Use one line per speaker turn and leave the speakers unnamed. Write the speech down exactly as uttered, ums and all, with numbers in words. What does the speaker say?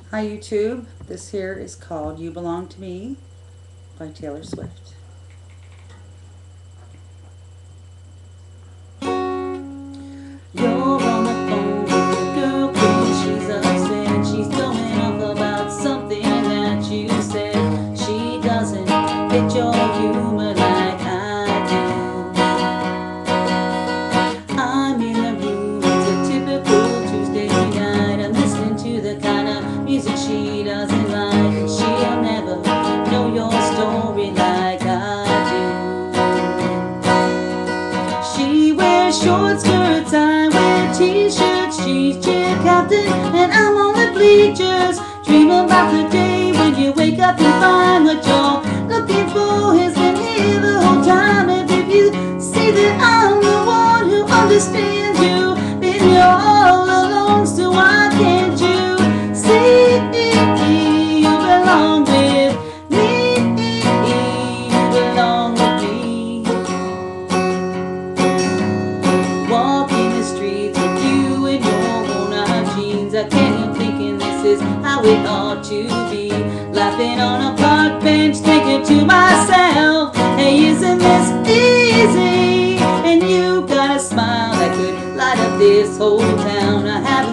Hi YouTube, this here is called You Belong to Me by Taylor Swift. You're on the phone with your girl cause she's upset. She's going off about something that you said. She doesn't get your humor like I do. I'm in the room, it's a typical Tuesday night. I'm listening to the kind of music she doesn't like, and she'll never know your story like I do. She wears short skirts, I wear t-shirts. She's cheer captain and I'm on the bleachers. Dream about the day when you wake up and find what you're looking for has been here the whole time. And if you see that I'm the one who understands you, then you're all alone, so why can't you see you belong with me? You belong with me. Walking the streets with you in your worn-out jeans, I can't help thinking this is how it ought to be. Laughing on a park bench, thinking to myself, hey, isn't this easy? And you got a smile that could light up this whole town. I have